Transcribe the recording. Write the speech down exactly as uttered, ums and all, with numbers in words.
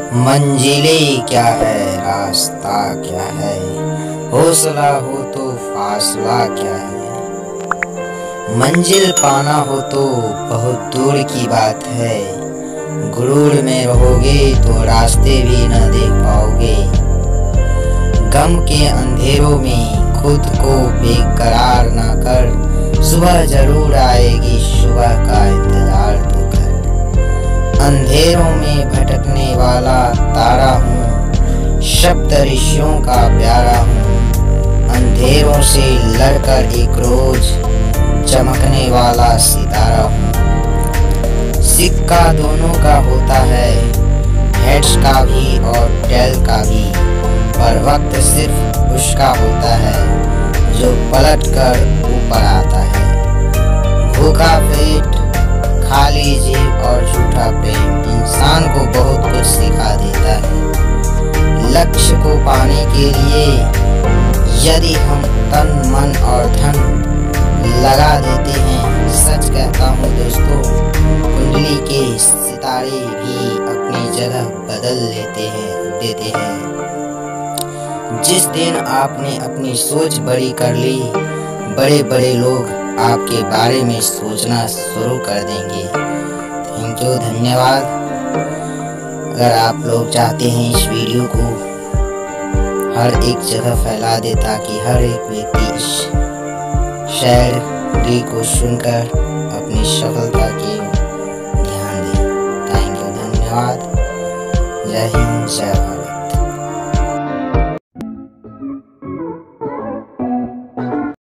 मंजिलें क्या है, रास्ता क्या है, हौसला हो तो फासला क्या है। मंजिल पाना हो तो बहुत दूर की बात है, गुरूर में रहोगे तो रास्ते भी न देख पाओगे। गम के अंधेरों में खुद को बेकरार ना कर, सुबह जरूर आएगी, सुबह का इंतजार तो कर। अंधेरों में भटकने वाला तारा हूँ, शब्द ऋषियों का प्यारा हूँ। अंधेरों से लड़कर एक रोज चमकने वाला सितारा हूँ। सिक्का दोनों का होता है, हेड्स का भी और टेल का भी, पर वक्त सिर्फ उसका होता है जो पलट कर ऊपर आता है। भूखा पेट, खाली जेब और झूठा प्रेम इंसान को बहुत कुछ सिखा देता है। लक्ष्य को पाने के लिए यदि हम तन मन और धन लगा देते हैं, सच कहता हूँ दोस्तों, कुंडली के सितारे भी अपनी जगह बदल लेते हैं देते हैं। जिस दिन आपने अपनी सोच बड़ी कर ली, बड़े बड़े लोग आपके बारे में सोचना शुरू कर देंगे। थैंक यू, धन्यवाद। अगर आप लोग चाहते हैं इस वीडियो को हर एक जगह फैला दे ताकि हर एक व्यक्ति इस शायरी को सुनकर अपनी सफलता की